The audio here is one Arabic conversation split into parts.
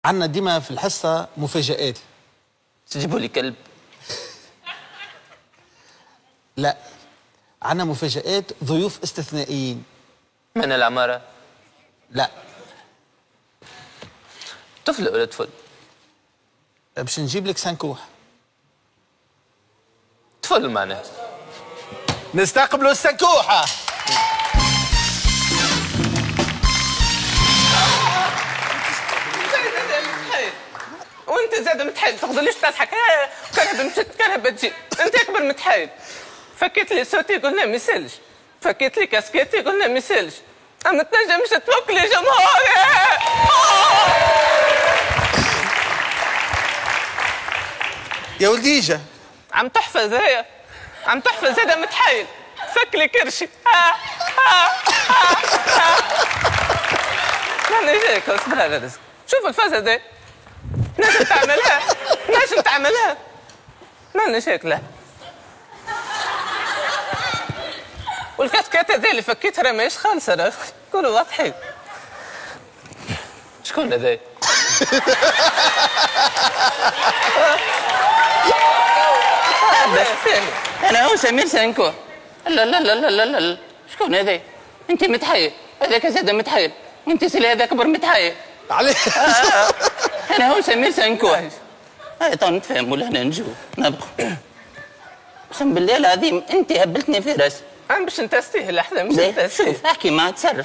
عندنا ديما في الحصه مفاجآت. تجيبوا لي كلب؟ لا، عندنا مفاجآت ضيوف استثنائيين. من العماره؟ لا. طفل ولا طفل؟ باش نجيب لك سنكوح. طفل معناه. نستقبلوا السنكوحه. وانت زاد متحايل تقدرليش تضحك. كنبه مشات كنبه تجي. انت اكبر متحايل. فكيت لي صوتي قلنا ما يسالش، فكيت لي كاسكيتي قلنا ما يسالش، اما تنجمش تفك لي جمهوري. يا ولدي اجا عم تحفظ هي، عم تحفظ هذا متحايل. فك لي كرشي. ماني جايك اصبر على رزق. شوف الفازة دي نجم تعملها، نجم تعملها. ماني شاكلة. والكتكات هذي اللي فكيتها راه ماهيش خالصة، راه كونوا واضحين. شكون هذا؟ أنا هو سمير سانكو. لا لا لا لا لا لا، شكون هذا؟ أنت متحير، هذاك زاد متحير، وأنت سلي هذا كبر متحير. عليه. أنا هو سمير سانكو. هاي طون نتفاهموا لهنا نجو نبقوا. اقسم بالله العظيم أنت هبلتني في راسي. أنا باش نتستيه لحظة مش نتستيه. شوف احكي معاه تصرف.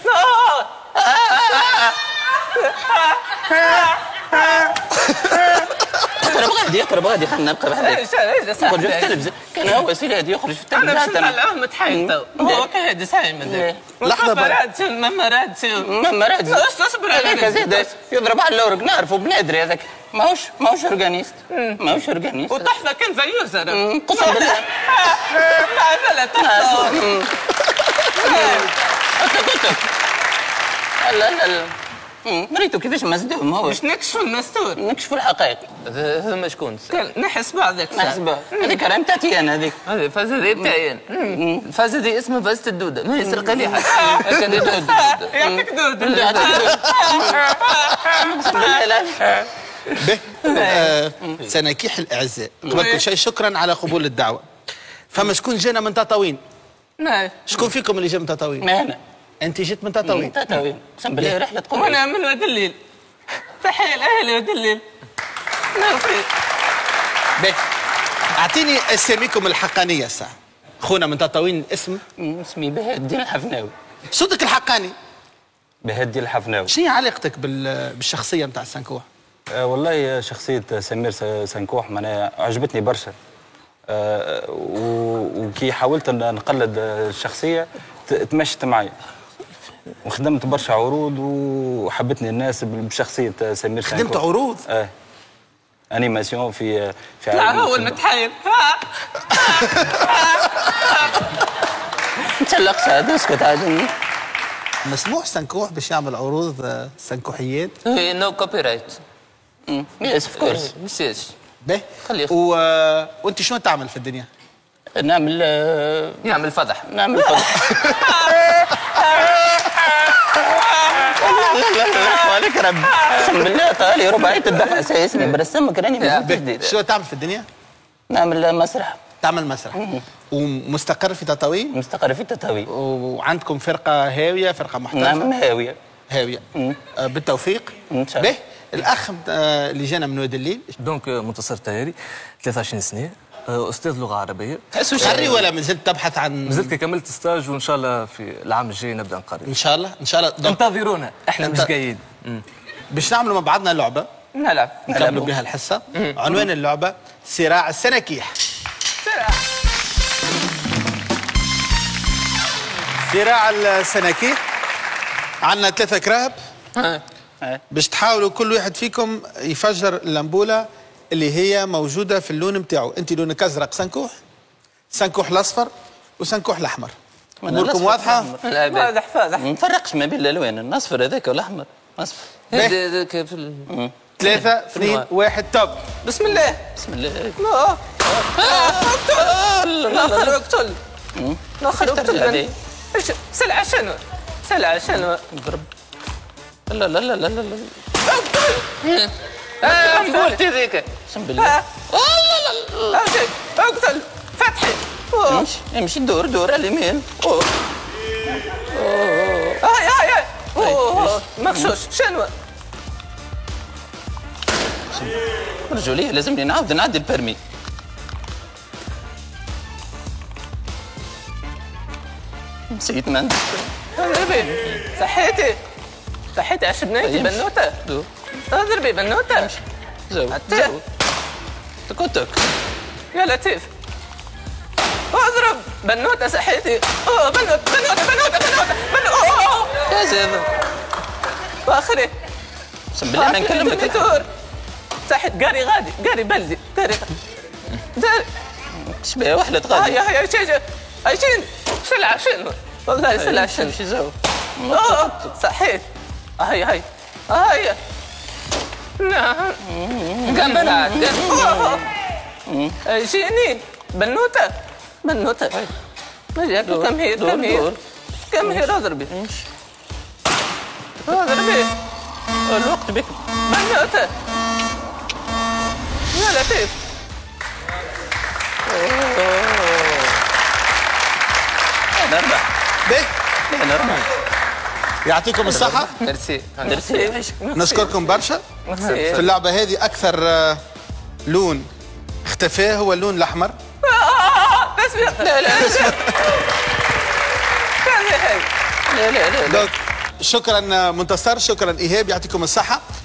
يقرب غادي خلينا نبقى بحذاك. نخرج في التلفزيون. كان هو سيدي غادي يخرج في التلفزيون. انا باش نطلعوه متحيل تو. هو كهادي سايمن. لحظه ماما رادسي اصبر عليك زيد يضرب على الاورق نعرفوا بنادري هذاك. ماهوش اورجانيست. ماهوش اورجانيست. وتحفه كان فيوز انا. قسم بالله. لا لا تحفه. لا لا لا. مريتو كيفاش مسدوم هو؟ باش نكشفوا المستور، نكشفوا الحقائق. هذا شكون؟ نحس بعضك. نحس بعض. هذيك راهي نتاعتي انا هذيك. هذه الفازة دي نتاعي انا. الفازة دي اسمها فازة الدودة، ما يسرق لي حد. هكا دود. يعطيك دود. به سناكيح الاعزاء، قبل كل شيء شكرا على قبول الدعوه. فما شكون جانا من تطاوين؟ نعم. شكون فيكم اللي جا من تطاوين؟ انا. انت جيت من تطاوين؟ من تطاوين، اقسم بالله رحله قريب. وانا من واد الليل. تحيه لاهلي واد الليل. نعرفي. به اعطيني اساميكم الحقانيه الساعه. خونا من تطاوين اسم؟ اسمي بهاء الدين الحفناوي. صوتك الحقاني؟ بهاء الدين الحفناوي. شنو علاقتك بالشخصيه نتاع السنكوح؟ والله شخصيه سمير سنكوح معناها عجبتني برشا. وكي حاولت ان نقلد الشخصيه تمشت معي، وخدمت برشا عروض وحبتني الناس بشخصيه سمير سنكوح. خدمت عروض؟ انيماسيون في لا هو المتحايل. نتشلقش عاد اسكت عاد. مسموح سنكوح باش يعمل عروض سنكوحيات؟ نو كوبي رايت. يس اوف كورس. يس. باهي. وانت شنو تعمل في الدنيا؟ نعمل فضح. نعمل فضح. لا عليك ربي. اقسم بالله طالي رباعية الدفع اساسي برسمك راني مازلت جديد. شنو تعمل في الدنيا؟ نعمل مسرح. تعمل مسرح. ومستقر في تطاوين؟ مستقر في تطاوين. وعندكم فرقة هاوية، فرقة محترفة؟ نعم هاوية. هاوية. بالتوفيق. ان شاء الله. الاخ اللي جانا من واد الليل. دونك منتصر تايري 23 سنه، استاذ لغه عربيه. تحسه شري ولا مازلت تبحث عن؟ مازلت كملت ستاج وان شاء الله في العام الجاي نبدا نقرب. ان شاء الله ان شاء الله. انتظرونا احنا مش جايين. باش نعملوا مع بعضنا لعبه. نلعب نكملوا بها الحصه. عنوان اللعبه صراع السناكيح. صراع السناكيح. عندنا 3 كراهب باش تحاولوا كل واحد فيكم يفجر اللمبوله اللي هي موجوده في اللون نتاعو. انت لونك ازرق سنكوح، سنكوح الاصفر، وسنكوح الاحمر. اموركم واضحه؟ فاضح فاضح. ما نفرقش ما بين الالوان، الاصفر هذاك والاحمر. اصفر هذاك في 3 2 1 توب. بسم الله. بسم الله. لا اقتل. لا اقتل. سلعه شنو؟ سلعه شنو؟ لا لا لا لا لا. قلت هذيك اقسم بالله. اقتل فتحي. امشي دور على اليمين. هاي مغشوش شنو؟ رجوليه لازم نعدي البرمي. نسيت من صحيتي عش بنيتي بنوته. اضربي بنوته. زو تكوتك يا لطيف اضرب بنوته. صحيتي بنوته يا زيد واخري اقسم بالله ما نكلمك. صحيت قاري بلدي قاري شبيه وحده غادي. هيا عايشين سلعه شنو والله سلعه شنو شي زو صحيت. هيا نعم قنبلات جيني بنوته ما جاك. كم هير اضربي الوقت بك بنوته يا لطيف. به يعطيكم الصحة. ميرسي. نشكركم برشا. في اللعبة هذه أكثر لون اختفاه هو اللون الأحمر. لا شكرا منتصر، شكرا إيهاب، يعطيكم الصحة.